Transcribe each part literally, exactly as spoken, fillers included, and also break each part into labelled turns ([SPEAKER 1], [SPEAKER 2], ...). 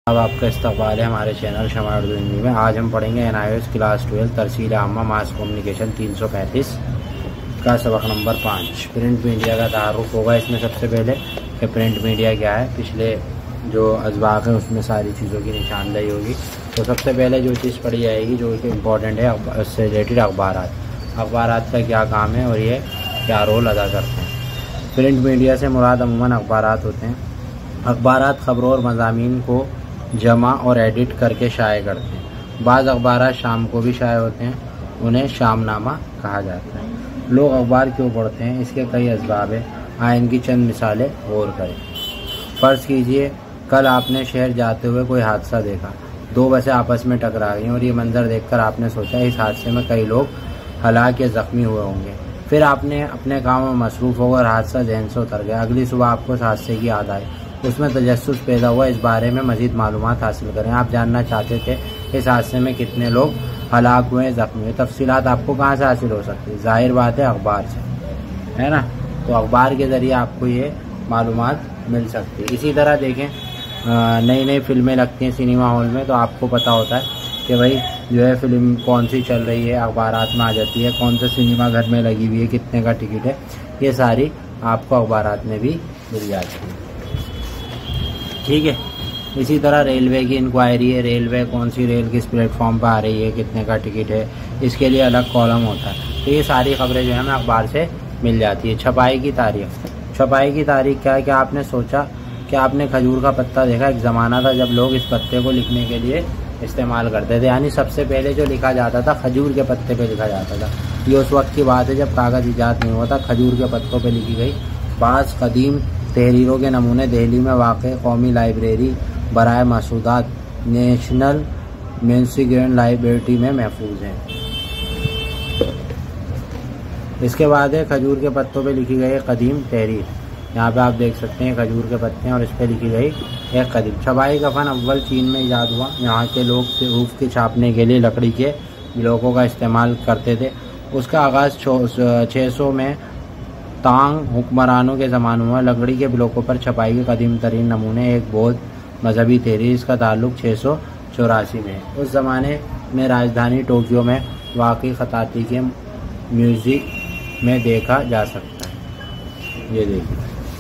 [SPEAKER 1] अब आपका इस्तकबाल है हमारे चैनल शमा उर्दू हिंदी में। आज हम पढ़ेंगे N I S class twelve तरसील आमा मास कम्युनिकेशन तीन सौ पैंतीस का सबक नंबर पाँच। प्रिंट मीडिया का तारुफ होगा इसमें सबसे पहले कि प्रिंट मीडिया क्या है। पिछले जो अजवाक है उसमें सारी चीज़ों की निशानदेही होगी। तो सबसे पहले जो चीज़ पढ़ी जाएगी जो कि इम्पोर्टेंट है उससे रिलेटेड अखबार। अखबार का क्या काम है और ये क्या रोल अदा करते हैं। प्रिंट मीडिया से मुराद अमूमन अखबार होते हैं। अखबार खबरों और मज़ामीन को जमा और एडिट करके शाये करते हैं। बाज़ अखबार शाम को भी शाये होते हैं, उन्हें शामनामा कहा जाता है। लोग अखबार क्यों पढ़ते हैं, इसके कई असबाब हैं। आए इनकी चंद मिसालें गौर करें। फ़र्ज़ कीजिए कल आपने शहर जाते हुए कोई हादसा देखा। दो बसें आपस में टकरा गईं और ये मंजर देखकर आपने सोचा इस हादसे में कई लोग हलाक या ज़ख्मी हुए होंगे। फिर आपने अपने काम में मसरूफ़ होकर हादसा जहन से उतर गया। अगली सुबह आपको उस हादसे की याद आई, उसमें तजस्सुस पैदा हुआ। इस बारे में मज़ीद मालूमात हासिल करें। आप जानना चाहते थे इस हादसे में कितने लोग हलाक हुए, ज़ख्मी हुए। तफसीलात आपको कहाँ से हासिल हो सकती है? ज़ाहिर बात है अखबार से, है ना। तो अखबार के ज़रिए आपको ये मालूमात मिल सकती है। इसी तरह देखें नई नई फिल्में लगती हैं सिनेमा हॉल में, तो आपको पता होता है कि भाई जो है फिल्म कौन सी चल रही है, अखबारात में आ जाती है। कौन से सिनेमा घर में लगी हुई है, कितने का टिकट है, ये सारी आपको अखबारात में भी मिल जाती है। ठीक है। इसी तरह रेलवे की इंक्वायरी है। रेलवे कौन सी रेल किस प्लेटफॉर्म पर आ रही है, कितने का टिकट है, इसके लिए अलग कॉलम होता है। तो ये सारी खबरें जो है हमें अखबार से मिल जाती है। छपाई की तारीख। छपाई की तारीख क्या है कि आपने सोचा कि आपने खजूर का पत्ता देखा। एक ज़माना था जब लोग इस पत्ते को लिखने के लिए इस्तेमाल करते थे, यानी सबसे पहले जो लिखा जाता था खजूर के पत्ते पे लिखा जाता था। ये उस वक्त की बात है जब कागज़ ईजाद नहीं हुआ था। खजूर के पत्तों पे लिखी गई बाज़ कदीम तहरीरों के नमूने दिल्ली में वाक़ कौमी लाइब्रेरी बराए मसूदात नेशनल म्यूजियम लाइब्रेरी में महफूज हैं। इसके बाद है खजूर के पत्तों पे लिखी गई कदीम तहरीर। यहाँ पे आप देख सकते हैं खजूर के पत्ते हैं और इस पर लिखी गई एक कदीम। छपाई का फन अव्वल चीन में ईजाद हुआ। यहाँ के लोग रूफ के छापने के लिए लकड़ी के ब्लॉकों का इस्तेमाल करते थे। उसका आगाज़ छः सौ में तांग हुक्मरानों के ज़माने में लकड़ी के ब्लॉकों पर छपाई के कदीम तरीन नमूने एक बौद्ध मजहबी तहरीर। इसका ताल्लुक छः सौ चौरासी में है। उस ज़माने में राजधानी टोक्यो में वाक़ई खताती के म्यूज़िक में देखा जा सकता है। ये देखिए।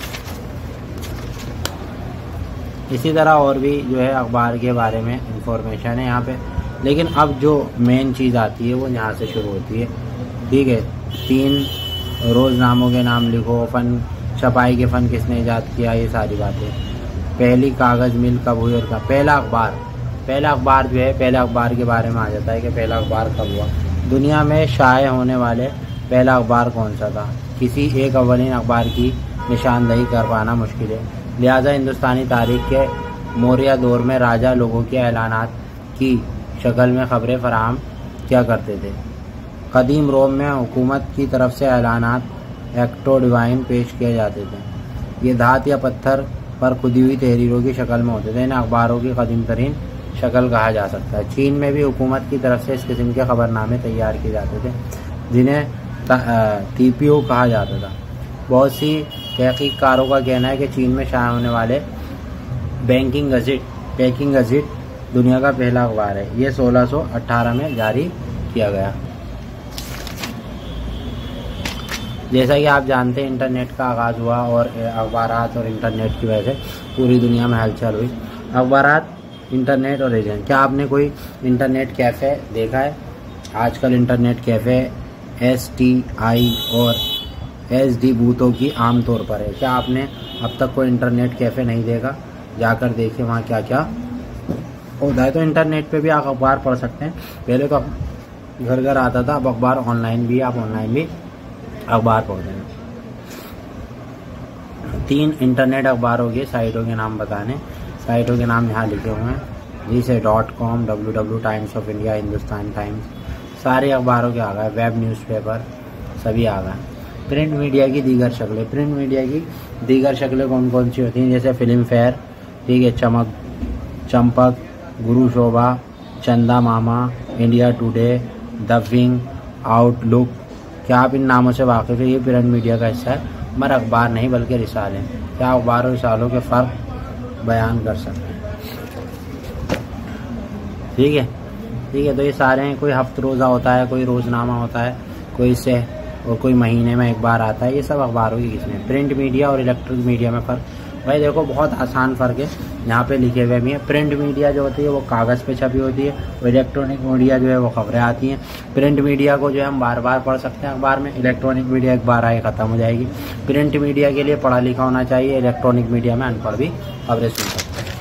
[SPEAKER 1] इसी तरह और भी जो है अखबार के बारे में इंफॉर्मेशन है यहाँ पे, लेकिन अब जो मेन चीज़ आती है वो यहाँ से शुरू होती है। ठीक है। तीन रोज़नामों के नाम लिखो। फ़न छपाई के फ़न किसने ईजाद किया, ये सारी बातें। पहली कागज़ मिल कब हुई और कब। पहला अखबार पहला अखबार जो है पहला अखबार के बारे में आ जाता है कि पहला अखबार कब हुआ। दुनिया में शाये होने वाले पहला अखबार कौन सा था। किसी एक अव्वलीन अखबार की निशानदेही कर पाना मुश्किल है, लिहाजा हिंदुस्तानी तारीख के मौर्य दौर में राजा लोगों के ऐलानात की शक्ल में खबरें फराहम क्या करते थे। कदीम रोम में हुकूमत की तरफ से ऐलानात एक्टो डिवाइन पेश किए जाते थे। ये धात या पत्थर पर खुदी हुई तहरीरों की शक्ल में होते थे। इन अखबारों की कदीम तरीन शक्ल कहा जा सकता है। चीन में भी हुकूमत की तरफ से इस किस्म के खबरनामे तैयार किए जाते थे जिन्हें तीपियो कहा जाता था। बहुत सी तहकीककारों का कहना है कि चीन में शाया होने वाले बैंकिंग गज़ेट पेकिंग गज़ेट दुनिया का पहला अखबार है। ये सोलह सौ अट्ठारह में जारी किया गया। जैसा कि आप जानते हैं इंटरनेट का आगाज़ हुआ और अखबारात और इंटरनेट की वजह से पूरी दुनिया में हलचल हुई। अखबारात, इंटरनेट और एजेंट। क्या आपने कोई इंटरनेट कैफ़े देखा है? आजकल internet cafe S T I और एस डी बूथों की आम तौर पर है। क्या आपने अब तक कोई इंटरनेट कैफ़े नहीं देखा? जाकर देखिए वहाँ क्या क्या होता है। तो इंटरनेट पे भी आप अखबार पढ़ सकते हैं। पहले तो घर घर आता था, अब अखबार ऑनलाइन भी, आप ऑनलाइन भी अखबार पढ़ते हैं। तीन इंटरनेट अखबारों के साइटों के नाम बताने। साइटों के नाम यहाँ लिखे हुए हैं। जिसे dot com, W W Times of India, Hindustan Times, सारे अखबारों के आ गए। वेब न्यूज़पेपर सभी आ गए। प्रिंट मीडिया की दीगर शक्लें। प्रिंट मीडिया की दीगर शक्लें कौन कौन सी होती हैं? जैसे फिल्म फेयर, ठीक है, चमक Champak, Grihshobha, Chandamama, India today, the wing, outlook. क्या आप इन नामों से वाकिफ़ है? ये प्रिंट मीडिया का हिस्सा है, मगर अखबार नहीं बल्कि रिसाले हैं। क्या अखबार और रिसालों के फ़र्क बयान कर सकते हैं? ठीक है ठीक है। तो ये सारे हैं, कोई हफ्त रोज़ा होता है, कोई रोज़नामा होता है, कोई से और कोई महीने में एक बार आता है। ये सब अखबारों की किस्में हैं। प्रिंट मीडिया और इलेक्ट्रॉनिक मीडिया में फ़र्क भाई देखो बहुत आसान फ़र्क है, यहाँ पे लिखे हुए भी हैं। प्रिंट मीडिया जो होती है वो कागज़ पे छपी होती है, और इलेक्ट्रॉनिक मीडिया जो है वो खबरें आती हैं। प्रिंट मीडिया को जो है हम बार बार पढ़ सकते हैं अखबार में, इलेक्ट्रॉनिक मीडिया एक बार आए ख़त्म हो जाएगी। प्रिंट मीडिया के लिए पढ़ा लिखा होना चाहिए, इलेक्ट्रॉनिक मीडिया में अनपढ़ भी खबरें सुन सकते हैं।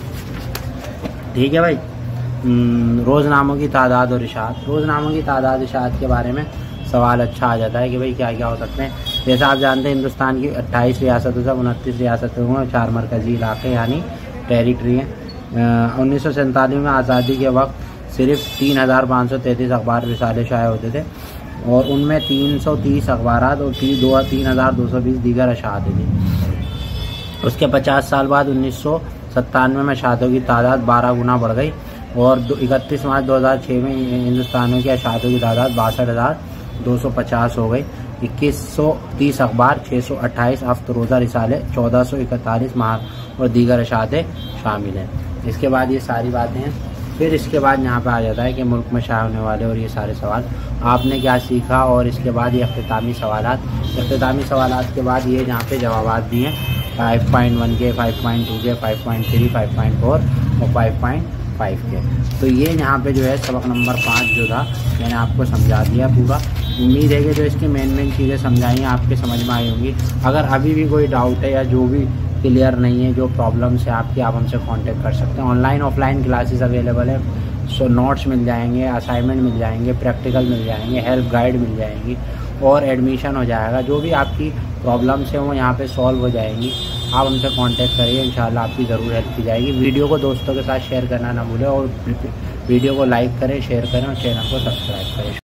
[SPEAKER 1] ठीक है भाई। रोज़नामों की तादाद और इशाअत। रोज़नामों की तादाद इशाअत के बारे में सवाल अच्छा आ जाता है कि भाई क्या क्या हो सकते हैं। जैसा आप जानते हैं हिंदुस्तान की अट्ठाईस रियासतों से उनतीस रियासतों में चार मरकज़ी इलाके यानी टेरिटरी हैं। उन्नीस सौ सैंतालीस में आज़ादी के वक्त सिर्फ तीन हज़ार पाँच सौ तैंतीस अखबार रिसाले शाये होते थे, और उनमें तीन सौ तीस अखबार और दो तीन हज़ार दो सौ बीस दीगर अशाते थी। उसके पचास साल बाद उन्नीस सौ सत्तानवे में अशातों की तादाद बारह गुना बढ़ गई, और इकतीस मार्च दो हज़ार छः में हिंदुस्तान की अशातों की तादाद बासठ हज़ार दो सौ पचास हो गई। इक्कीस सौ तीस अखबार, छः सौ अट्ठाईस हफ्त रोज़ा रिसाले, चौदह सौ इकतालीस माह और दीगर अशाते शामिल हैं। इसके बाद ये सारी बातें हैं। फिर इसके बाद यहाँ पे आ जाता है कि मुल्क में शाये होने वाले और ये सारे सवाल आपने क्या सीखा, और इसके बाद ये अख्तितामी सवालात अख्तितामी सवालात के बाद ये यहाँ पे जवाबात दिए हैं फाइव पॉइंट वन के, फाइव पॉइंट टू के, five point three, five point four और फाइव पॉइंट फाइव के। तो ये यहाँ पे जो है सबक नंबर पाँच जो था मैंने आपको समझा दिया पूरा। उम्मीद है कि जो इसकी मेन मेन चीज़ें समझाई हैं आपके समझ में आई होंगी। अगर अभी भी कोई डाउट है या जो भी क्लियर नहीं है, जो प्रॉब्लम्स है आपकी, आप हमसे कांटेक्ट कर सकते हैं। ऑनलाइन ऑफलाइन क्लासेस अवेलेबल है, सो नोट्स मिल जाएंगे, असाइनमेंट मिल जाएंगे, प्रैक्टिकल मिल जाएंगे, हेल्प गाइड मिल जाएंगी, और एडमिशन हो जाएगा। जो भी आपकी प्रॉब्लम्स हैं वो यहाँ पे सॉल्व हो जाएंगी। आप हमसे कांटेक्ट करिए, इंशाल्लाह आपकी ज़रूर हेल्प की जाएगी। वीडियो को दोस्तों के साथ शेयर करना ना भूलें, और वीडियो को लाइक करें, शेयर करें और चैनल को सब्सक्राइब करें।